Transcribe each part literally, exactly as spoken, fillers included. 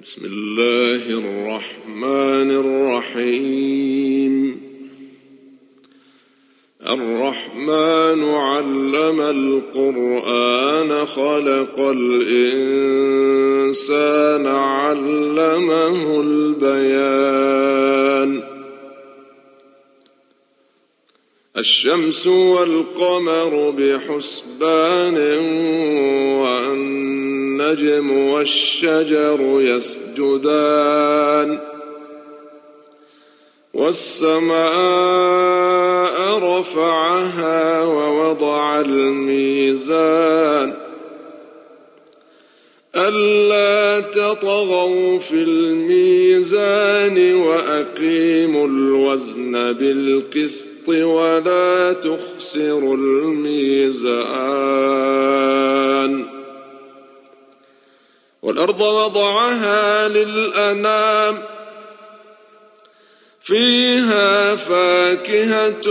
بسم الله الرحمن الرحيم. الرحمن علم القرآن خلق الإنسان علمه البيان. الشمس والقمر بحسبان والنجم والشجر يسجدان والسماء رفعها ووضع الميزان ألا تطغوا في الميزان وأقيموا الوزن بالقسط ولا تخسروا الميزان. والأرض وضعها للأنام فيها فاكهة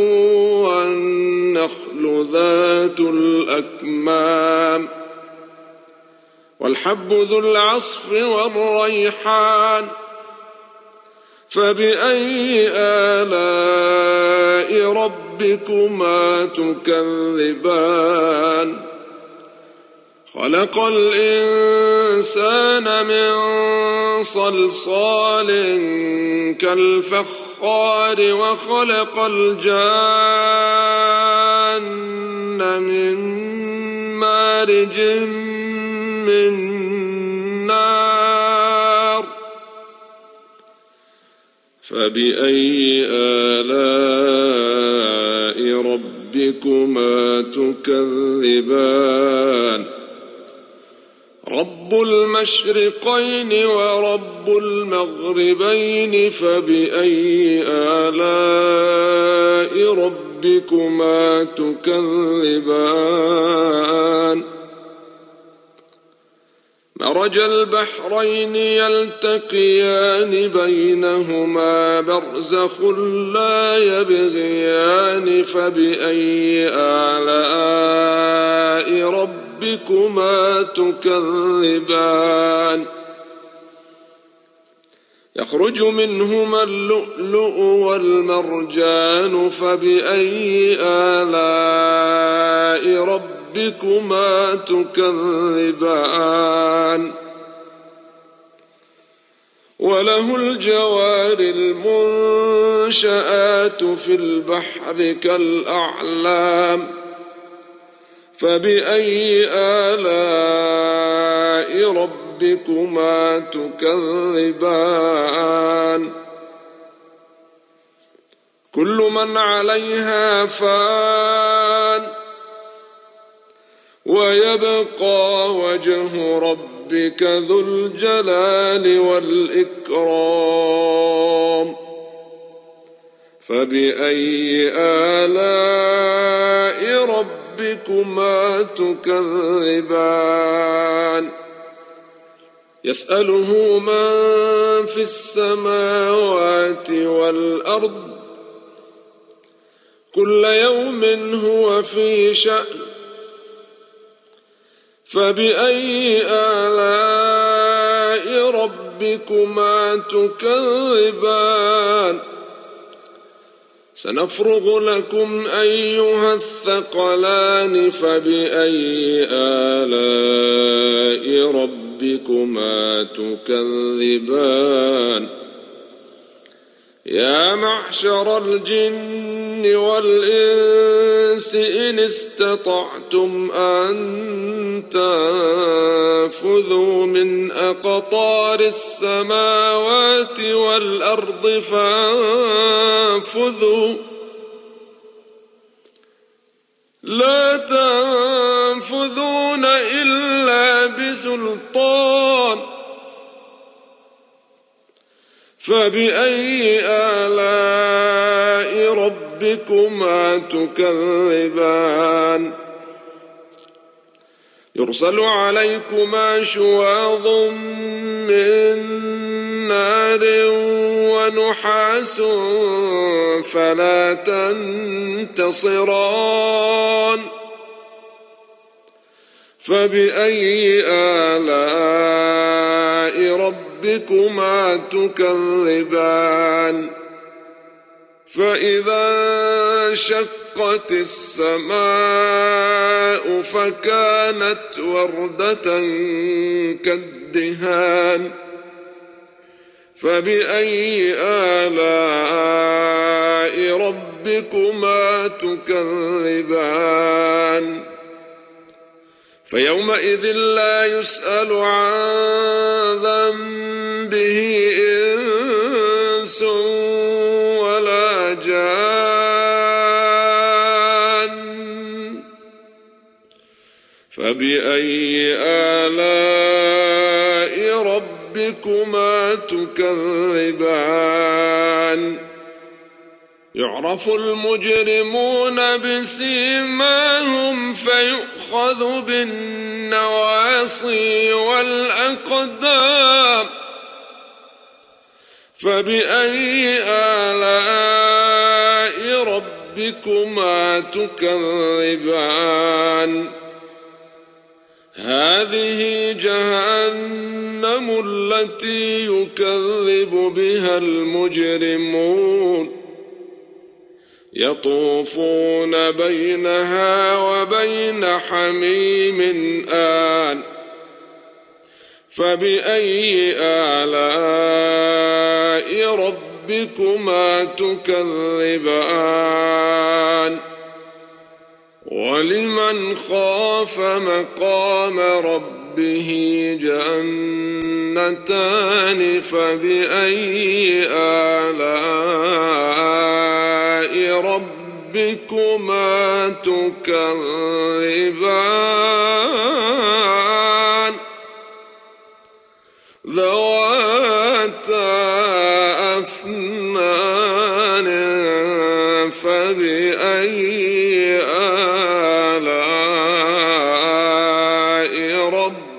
والنخل ذات الأكمام والحب ذو العصف والريحان فبأي آلاء ربكما تكذبان. خلق الإنسان من صلصال كالفخار وخلق الجان من مارج من نار فبأي آلاء ربكما تكذبان. رب المشرقين ورب المغربين فبأي آلاء ربكما تكذبان. مرج البحرين يلتقيان بينهما برزخ لا يبغيان فبأي آلاء ربكما تكذبان. يخرج منهما اللؤلؤ والمرجان فبأي آلاء ربكما ربكما تكذبان. وله الجوار المنشآت في البحر كالأعلام فبأي آلاء ربكما تكذبان. كل من عليها فان ويبقى وجه ربك ذو الجلال والإكرام فبأي آلاء ربكما تكذبان. يسأله من في السماوات والأرض كل يوم هو في شأن فبأي آلاء ربكما تكذبان. سنفرغ لكم أيها الثقلان فبأي آلاء ربكما تكذبان. يا معشر الجن والإنس إن استطعتم أن تنفذوا من أقطار السماوات والأرض فانفذوا لا تنفذون إلا بسلطان فبأي آلاء ربكما تكذبان. يرسل عليكما شواظ من نار ونحاس فلا تنتصران فبأي آلاء ربكما تكذبان فإذا انشقت السماء فكانت وردة كالدهان فبأي آلاء ربكما تكذبان فيومئذ لا يسأل عن ذنبه إنس ولا جان فبأي آلاء ربكما تكذبان يعرف المجرمون بسيماهم فيؤخذ بالنواصي والأقدام فبأي آلاء ربكما تكذبان هذه جهنم التي يكذب بها المجرمون يطوفون بينها وبين حميم آن فبأي آلاء ربكما تكذبان ولمن خاف مقام ربه جنتان فبأي آلاء ربكما تكذبان ذواتا أفنان فبأي آلاء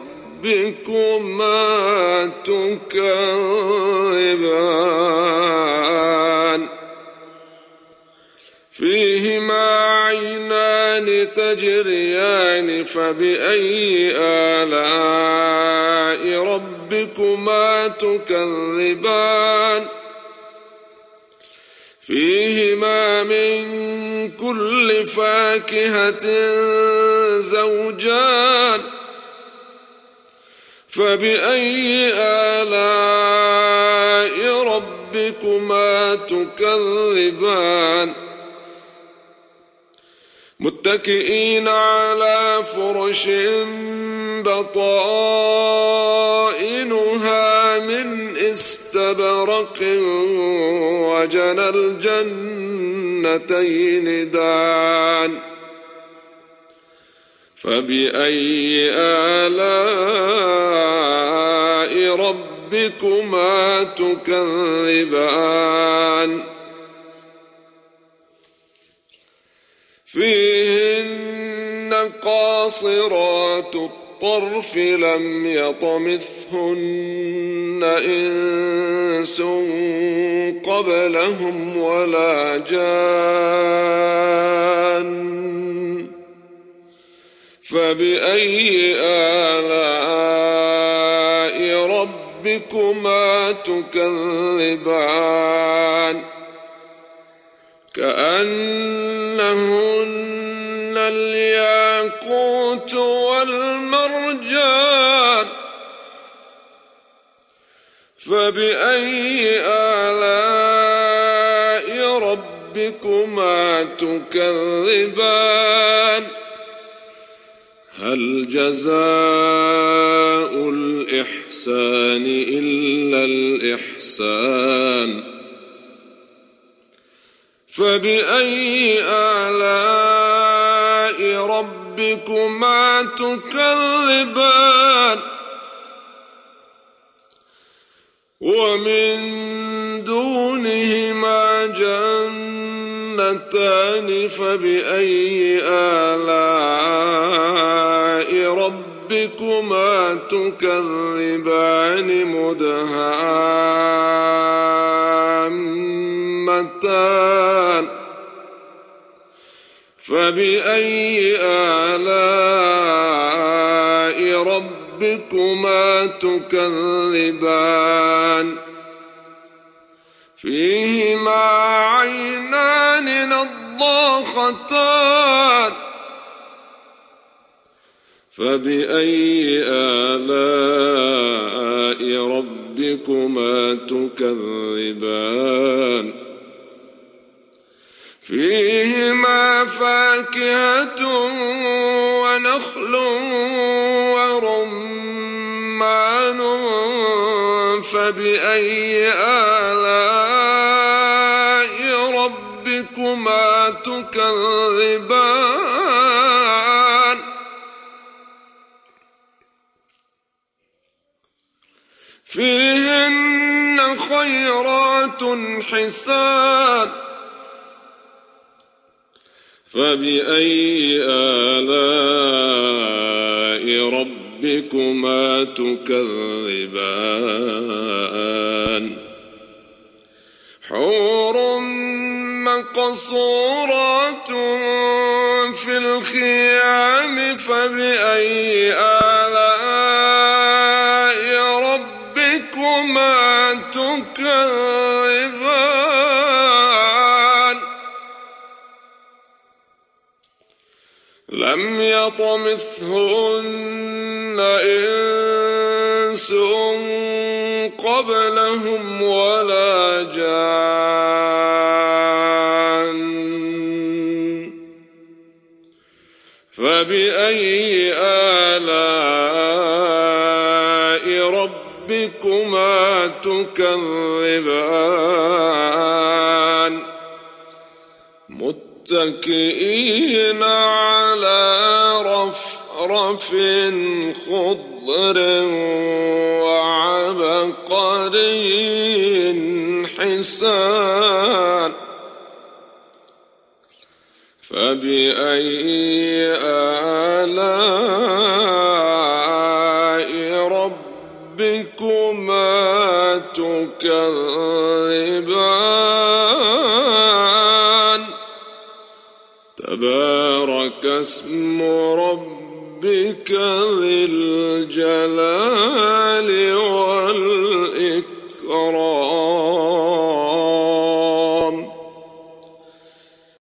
ربكما تكذبان فيهما عينان تجريان فبأي آلاء ربكما تكذبان فيهما من كل فاكهة زوجان فبأي آلاء ربكما تكذبان متكئين على فرش بطائنها من استبرق وجنى الجنتين دان فبأي آلاء ربكما تكذبان فيهن قاصرات الطرف لم يطمثهن إنس قبلهم ولا جان فبأي آلاء ربكما تكذبان كأنهن الياقوت والمرجان فبأي آلاء ربكما تكذبان هل جزاء الإحسان إلا الإحسان فبأي آلاء ربكما تكذبان ومن دونهما جنتان فبأي آلاء ربكما تكذبان مدهامتان فبأي آلاء آلاء ربكما تكذبان فيهما عينان نضاختان فبأي آلاء ربكما تكذبان فيهما فاكهة ونخل ورمان فبأي آلاء ربكما تكذبان فيهن خيرات حسان فبأي آلاء ربكما تكذبان حور مقصورات في الخيام فبأي آلاء ربكما تكذبان لم يطمثهن إنس قبلهم ولا جان فبأي آلاء ربكما تكذبان متكئين على رفرف خضر وعبقري حسان فبأي آلاء ربكما تكذبان تبارك اسم ربك ذي الجلال